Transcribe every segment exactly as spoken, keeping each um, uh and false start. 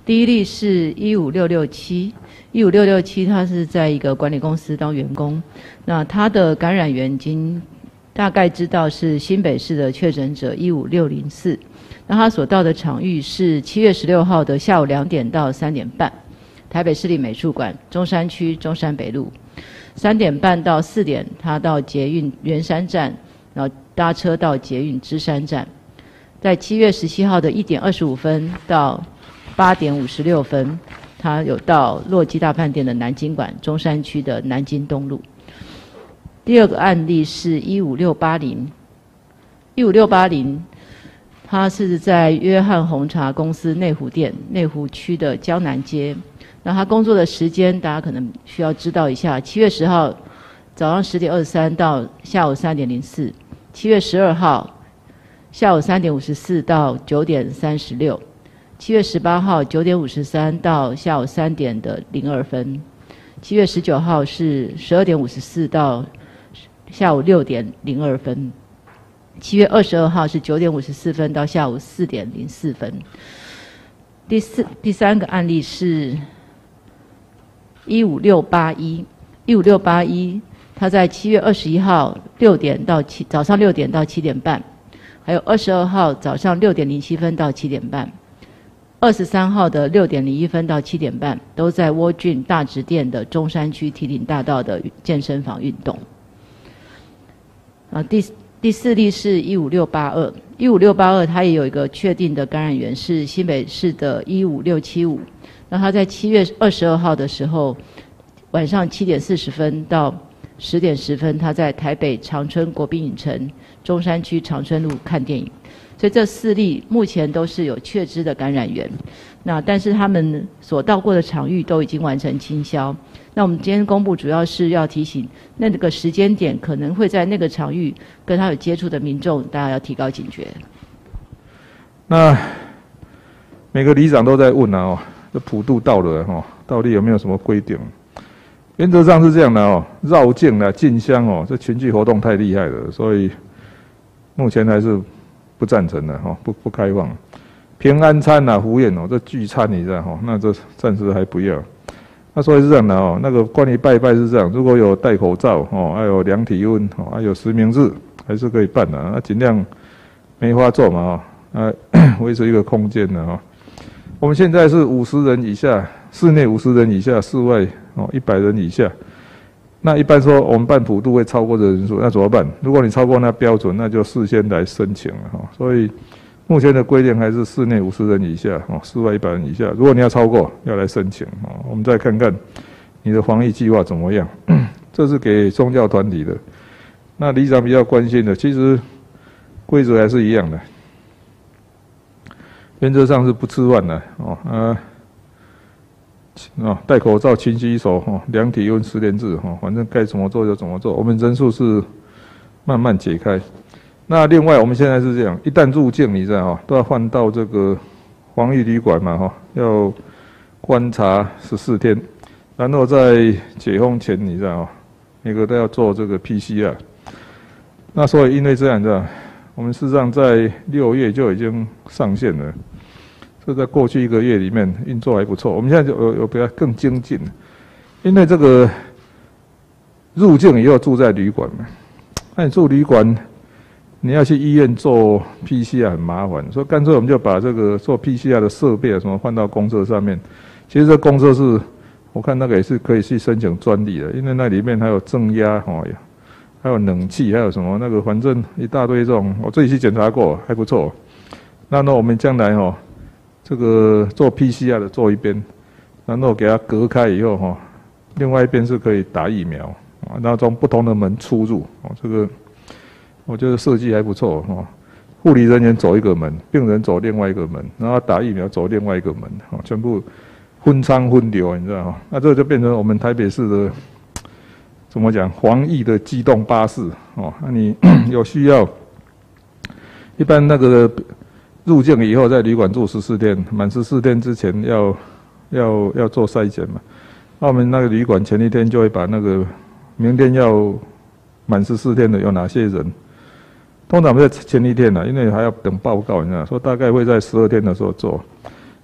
第一例是一五六六七，一五六六七他是在一个管理公司当员工，那他的感染源已经大概知道是新北市的确诊者一五六零四，那他所到的场域是七月十六号的下午两点到三点半，台北市立美术馆中山区中山北路，三点半到四点他到捷运圆山站，然后搭车到捷运芝山站，在七月十七号的一点二十五分到八点五十六分，他有到洛基大饭店的南京馆中山区的南京东路。第二个案例是一五六八零，一五六八零，他是在约翰红茶公司内湖店内湖区的江南街。那他工作的时间大家可能需要知道一下，七月十号早上十点二十三到下午三点零四，七月十二号下午三点五十四到九点三十六。七月十八号九点五十三到下午三点的零二分，七月十九号是十二点五十四到下午六点零二分，七月二十二号是九点五十四分到下午四点零四分。第四第三个案例是一五六八一，一五六八一，他在七月二十一号六点到七早上六点到七点半，还有二十二号早上六点零七分到七点半。二十三号的六点零一分到七点半，都在窝郡大直店的中山区提顶大道的健身房运动。啊，第第四例是一五六八二，一五六八二，它也有一个确定的感染源是新北市的一五六七五。那他在七月二十二号的时候，晚上七点四十分到十点十分，他在台北长春国宾影城中山区长春路看电影。所以这四例目前都是有确知的感染源，那但是他们所到过的场域都已经完成清消。那我们今天公布主要是要提醒那个时间点可能会在那个场域跟他有接触的民众，大家要提高警觉。 那每个里长都在问啊，哦，这普渡到了哈，哦，到底有没有什么规定？原则上是这样的哦，绕境啊、进香哦，这群聚活动太厉害了，所以目前还是不赞成的哈，不不开放。平安餐啊、福宴哦，这聚餐你知道哈，那这暂时还不要。那所以是这样的哦，那个关于拜拜是这样，如果有戴口罩哦，还有量体温哦，还有实名制，还是可以办的。那尽量没法做嘛哦，啊，维持一个空间的哈。我们现在是五十人以下，室内五十人以下，室外哦一百人以下。那一般说我们办普渡会超过这人数，那怎么办？如果你超过那标准，那就事先来申请了哈。所以目前的规定还是室内五十人以下，哦，室外一百人以下。如果你要超过，要来申请哦。我们再看看你的防疫计划怎么样。这是给宗教团体的。那里长比较关心的，其实规则还是一样的，原则上是不吃饭的哦啊。哦，戴口罩、勤洗手，哦，量体温、实联制，哦，反正该怎么做就怎么做。我们人数是慢慢解开。那另外，我们现在是这样，一旦入境，你知道哈，都要换到这个防疫旅馆嘛，哈，要观察十四天，然后在解封前，你知道哈，每个都要做这个 P C R。那所以因为这样，你知道，我们事实上在六月就已经上线了。这在过去一个月里面运作还不错，我们现在就有有比较更精进，因为这个入境以后住在旅馆嘛，那你住旅馆，你要去医院做 P C R 很麻烦，所以干脆我们就把这个做 P C R 的设备啊什么换到公车上面。其实这公车是，我看那个也是可以去申请专利的，因为那里面还有正压哦，还有冷气，还有什么那个反正一大堆这种，我自己去检查过，还不错。那那我们将来哦。这个做 P C R 的做一边，然后给它隔开以后哈，另外一边是可以打疫苗啊，然后从不同的门出入哦，这个我觉得设计还不错哈。护理人员走一个门，病人走另外一个门，然后打疫苗走另外一个门，哦，全部分仓分流，你知道哈？那这个就变成我们台北市的怎么讲防疫的机动巴士哦。那你有需要，一般那个。入境以后在旅馆住十四天，满十四天之前要要要做筛检嘛。那我们那个旅馆前一天就会把那个明天要满十四天的有哪些人，通常在前一天呢，因为还要等报告，你知道，说大概会在十二天的时候做。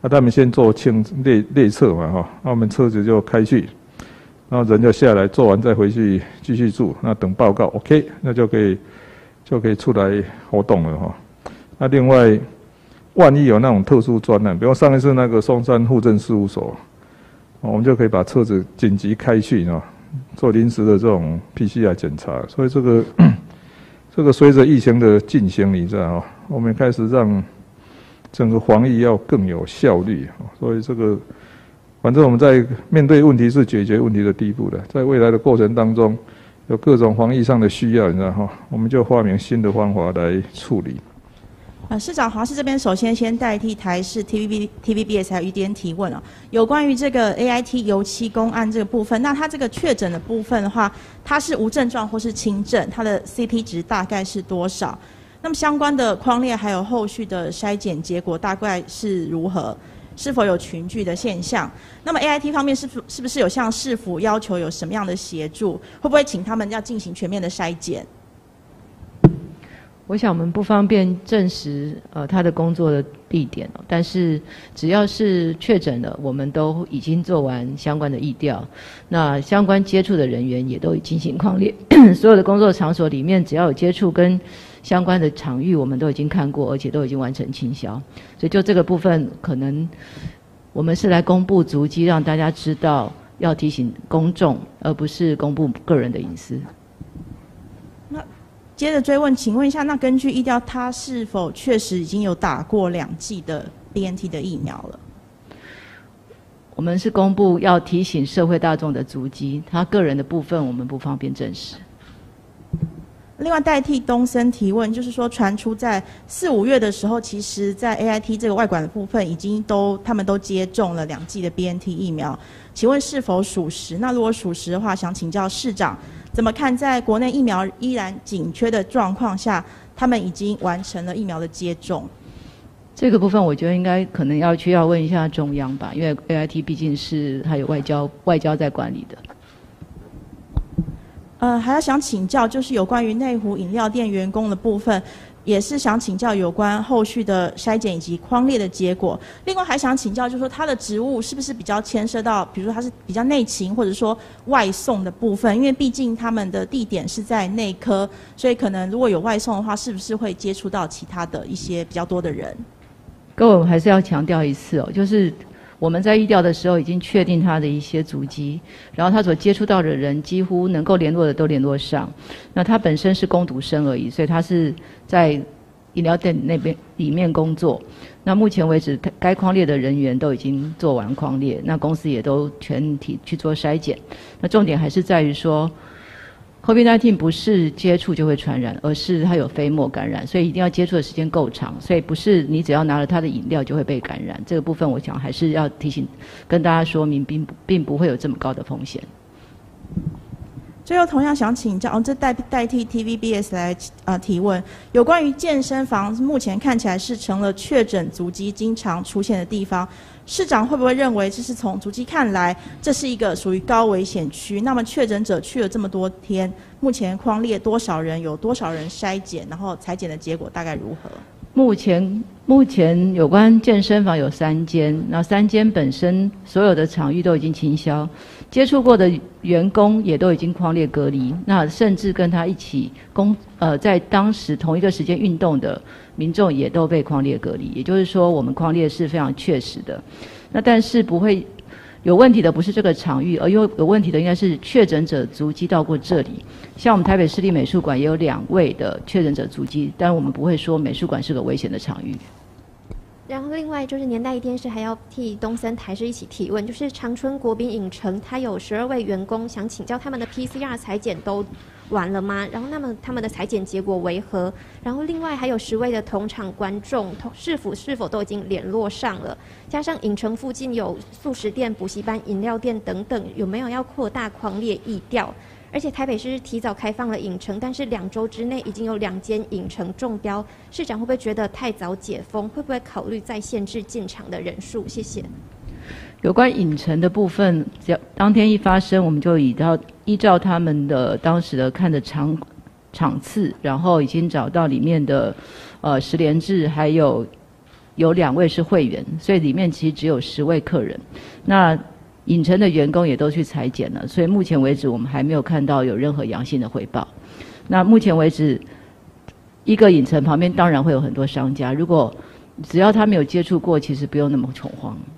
啊，他们先做清列列册嘛哈，那我们车子就开去，然后人就下来做完再回去继续住，那等报告 OK， 那就可以就可以出来活动了哈。那另外，万一有那种特殊专案，比如上一次那个松山户政事务所，我们就可以把车子紧急开去啊，做临时的这种 P C R 检查。所以这个这个随着疫情的进行，你知道啊，我们开始让整个防疫要更有效率。所以这个，反正我们在面对问题是解决问题的第一步的，在未来的过程当中，有各种防疫上的需要，你知道哈，我们就发明新的方法来处理。 呃，市长，华视这边首先先代替台视 T V B T V B S 还有 U D N 提问哦，有关于这个 A I T 油漆公案这个部分，那它这个确诊的部分的话，它是无症状或是轻症，它的 C T 值大概是多少？那么相关的匡列还有后续的筛检结果大概是如何？是否有群聚的现象？那么 A I T 方面是是不是有向市府要求有什么样的协助？会不会请他们要进行全面的筛检？ 我想我们不方便证实呃他的工作的地点，但是只要是确诊了，我们都已经做完相关的疫调，那相关接触的人员也都已进行匡列，所有的工作场所里面只要有接触跟相关的场域，我们都已经看过，而且都已经完成清消。所以就这个部分，可能我们是来公布足迹，让大家知道，要提醒公众，而不是公布个人的隐私。 那接着追问，请问一下，那根据疫调，他是否确实已经有打过两剂的 B N T 的疫苗了？ 我们是公布要提醒社会大众的足迹，他个人的部分我们不方便证实。 另外代替东森提问，就是说传出在四五月的时候，其实在 A I T 这个外馆的部分已经都他们都接种了两剂的 B N T 疫苗，请问是否属实？那如果属实的话，想请教市长怎么看，在国内疫苗依然紧缺的状况下，他们已经完成了疫苗的接种？ 这个部分我觉得应该可能要去要问一下中央吧，因为 A I T 毕竟是还有外交外交在管理的。 呃，还要想请教，就是有关于内湖饮料店员工的部分，也是想请教有关后续的筛检以及匡列的结果。另外还想请教，就是说他的职务是不是比较牵涉到，比如说他是比较内勤或者说外送的部分？因为毕竟他们的地点是在内科，所以可能如果有外送的话，是不是会接触到其他的一些比较多的人？ 各位，我们还是要强调一次哦，就是我们在疫调的时候已经确定他的一些足迹，然后他所接触到的人几乎能够联络的都联络上。那他本身是工读生而已，所以他是在饮料店那边里面工作。那目前为止，该匡列的人员都已经做完匡列，那公司也都全体去做筛检。那重点还是在于说 COVID 十九 不是接触就会传染，而是它有飞沫感染，所以一定要接触的时间够长，所以不是你只要拿了它的饮料就会被感染。这个部分我想还是要提醒跟大家说明，并不并不会有这么高的风险。 最后同样想请教，哦、这代代替 T V B S 来呃提问，有关于健身房目前看起来是成了确诊足迹经常出现的地方，市长会不会认为这是从足迹看来，这是一个属于高危险区？那么确诊者去了这么多天，目前匡列多少人，有多少人筛检，然后采检的结果大概如何？ 目前目前有关健身房有三间，那三间本身所有的场域都已经清消，接触过的员工也都已经匡列隔离，那甚至跟他一起工呃在当时同一个时间运动的民众也都被匡列隔离，也就是说我们匡列是非常确实的。那但是不会有问题的不是这个场域，而有有问题的应该是确诊者足迹到过这里。像我们台北市立美术馆也有两位的确诊者足迹，但我们不会说美术馆是个危险的场域。 然后另外就是年代电视还要替东森台视一起提问，就是长春国宾影城，它有十二位员工，想请教他们的 P C R 采检都完了吗？然后那么他们的采检结果为何？然后另外还有十位的同场观众，是否是否都已经联络上了？加上影城附近有素食店、补习班、饮料店等等，有没有要扩大匡列疫调？而且台北市提早开放了影城，但是两周之内已经有两间影城中标，市长会不会觉得太早解封？会不会考虑再限制进场的人数？谢谢。 有关影城的部分，只要当天一发生，我们就依照依照他们的当时的看的场场次，然后已经找到里面的呃实联制还有有两位是会员，所以里面其实只有十位客人。那影城的员工也都去采检了，所以目前为止我们还没有看到有任何阳性的回报。那目前为止，一个影城旁边当然会有很多商家，如果只要他没有接触过，其实不用那么恐慌。